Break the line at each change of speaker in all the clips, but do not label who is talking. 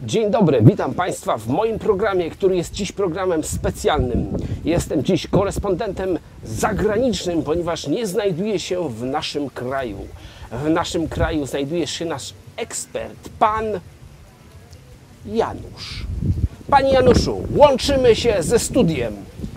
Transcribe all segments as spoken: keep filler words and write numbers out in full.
Dzień dobry, witam Państwa w moim programie, który jest dziś programem specjalnym. Jestem dziś korespondentem zagranicznym, ponieważ nie znajduję się w naszym kraju. W naszym kraju znajduje się nasz ekspert, pan Janusz. Panie Januszu, łączymy się ze studiem.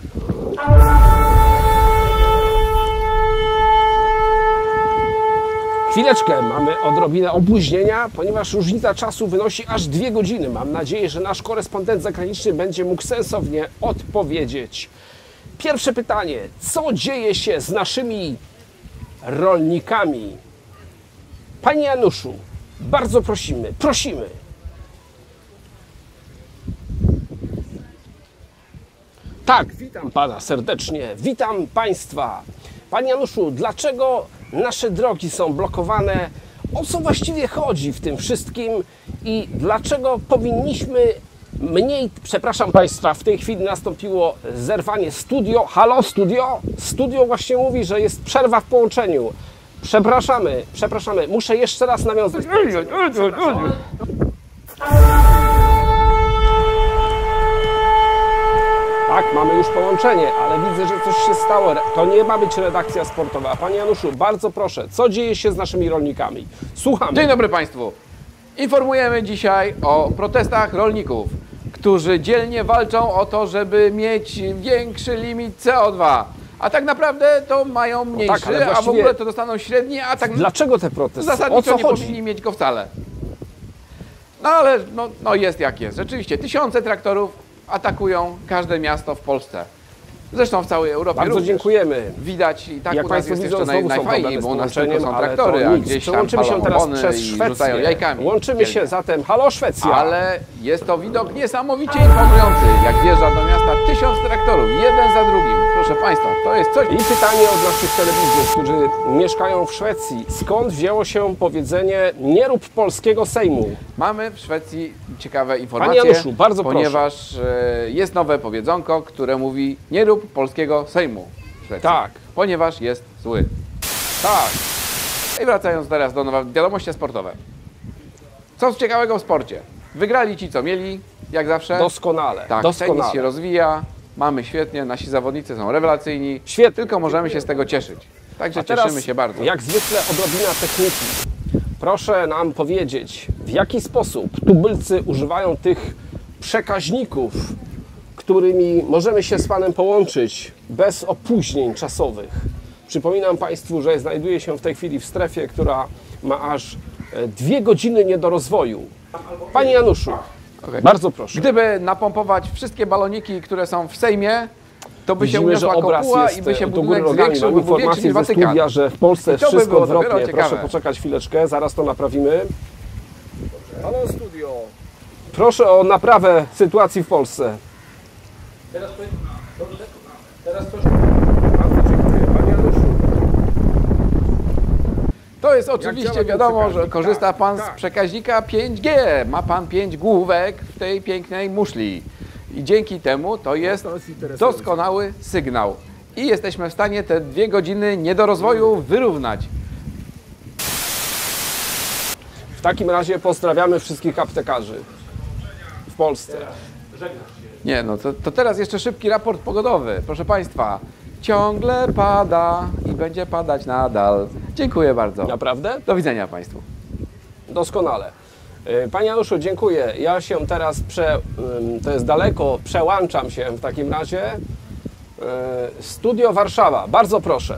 Chwileczkę, mamy odrobinę opóźnienia, ponieważ różnica czasu wynosi aż dwie godziny. Mam nadzieję, że nasz korespondent zagraniczny będzie mógł sensownie odpowiedzieć. Pierwsze pytanie. Co dzieje się z naszymi rolnikami? Panie Januszu, bardzo prosimy, prosimy. Tak, witam Pana serdecznie, witam Państwa. Panie Januszu, dlaczego nasze drogi są blokowane? O co właściwie chodzi w tym wszystkim i dlaczego powinniśmy mniej... Przepraszam Państwa, w tej chwili nastąpiło zerwanie studio. Halo, studio? Studio właśnie mówi, że jest przerwa w połączeniu. Przepraszamy, przepraszamy. Muszę jeszcze raz nawiązać. Tak, mamy już połączenie, ale widzę, że coś się stało. To nie ma być redakcja sportowa. Panie Januszu, bardzo proszę, co dzieje się z naszymi rolnikami? Słuchamy.
Dzień dobry Państwu. Informujemy dzisiaj o protestach rolników, którzy dzielnie walczą o to, żeby mieć większy limit C O dwa. A tak naprawdę to mają mniejszy, no tak, ale właściwie... a w ogóle to dostaną średni, a tak...
Dlaczego te protesty?
Zasadniczo nie
chodzi?
powinni mieć go wcale. No ale no, no jest jak jest. Rzeczywiście, tysiące traktorów atakują każde miasto w Polsce. Zresztą w całej Europie
Bardzo
również.
dziękujemy.
Widać i tak
jak
u nas jest jeszcze naj, najfajniej, bo u nas tylko są
ale
traktory, a gdzieś tam
Przełączymy się teraz przez
i
Szwecję.
rzucają jajkami.
Łączymy się zatem. Halo, Szwecja.
Ale jest to widok niesamowicie imponujący, jak wjeżdża do miasta tysiąc traktorów, jeden za drugim. Proszę Państwa, to jest coś...
I pytanie od naszych telewidzów, którzy mieszkają w Szwecji. Skąd wzięło się powiedzenie nie rób polskiego Sejmu?
Mamy w Szwecji ciekawe informacje,
Panie Januszu, bardzo
ponieważ proszę. jest nowe powiedzonko, które mówi nie rób polskiego Sejmu w Szwecji,
tak.
ponieważ jest zły.
Tak.
I wracając teraz do wiadomości sportowe. Co ciekawego w sporcie? Wygrali ci, co mieli, jak zawsze.
Doskonale.
Tak,
Doskonale.
tenis się rozwija, mamy świetnie, nasi zawodnicy są rewelacyjni.
Świetnie.
Tylko możemy się z tego cieszyć. Także
A teraz,
cieszymy się bardzo.
Jak zwykle odrobina techniki. Proszę nam powiedzieć, w jaki sposób tubylcy używają tych przekaźników, którymi możemy się z Panem połączyć bez opóźnień czasowych. Przypominam Państwu, że znajduję się w tej chwili w strefie, która ma aż dwie godziny nie do rozwoju. Panie Januszu, okay. bardzo proszę.
Gdyby napompować wszystkie baloniki, które są w Sejmie, to by
Widzimy,
się uniosła
że obraz
kopuła
jest
i by się
do góry
budynek
nogami.
zwiększył,
Mam
by był większy niż
informację ze
Watykan.
studia, że w Polsce
I to by
wszystko
było
odwrotnie.
ciekawe.
Proszę poczekać chwileczkę, zaraz to naprawimy. Halo studio. Proszę o naprawę sytuacji w Polsce. Teraz to Teraz to Bardzo dziękuję. Panie Januszu.
To jest oczywiście wiadomo, że korzysta
tak,
Pan
tak.
z przekaźnika pięć G. Ma Pan pięć główek w tej pięknej muszli. I dzięki temu to jest, no to jest doskonały sygnał. I jesteśmy w stanie te dwie godziny niedorozwoju wyrównać.
W takim razie pozdrawiamy wszystkich aptekarzy w Polsce.
Nie, no to, to teraz jeszcze szybki raport pogodowy. Proszę Państwa, ciągle pada i będzie padać nadal. Dziękuję bardzo.
Naprawdę?
Do widzenia Państwu.
Doskonale. Panie Januszu, dziękuję. Ja się teraz, prze, to jest daleko, przełączam się w takim razie. Studio Warszawa, bardzo proszę.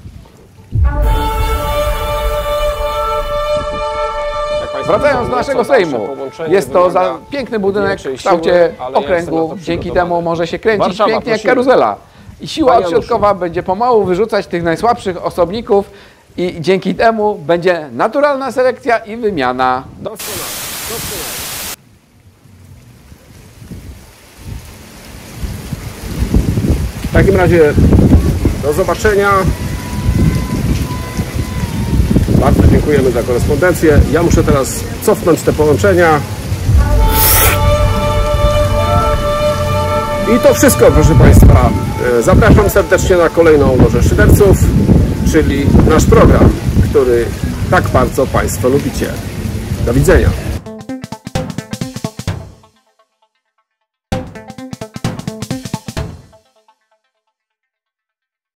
Wracając do naszego Sejmu, jest to za piękny budynek w kształcie okręgu, dzięki temu może się kręcić Warszawa, pięknie prosimy. Jak karuzela. I siła odśrodkowa będzie pomału wyrzucać tych najsłabszych osobników i dzięki temu będzie naturalna selekcja i wymiana.
Doskonale, doskonale. W takim razie do zobaczenia. Bardzo dziękujemy za korespondencję. Ja muszę teraz cofnąć te połączenia. I to wszystko, proszę Państwa. Zapraszam serdecznie na kolejną Lożę Szyderców, czyli nasz program, który tak bardzo Państwo lubicie. Do widzenia.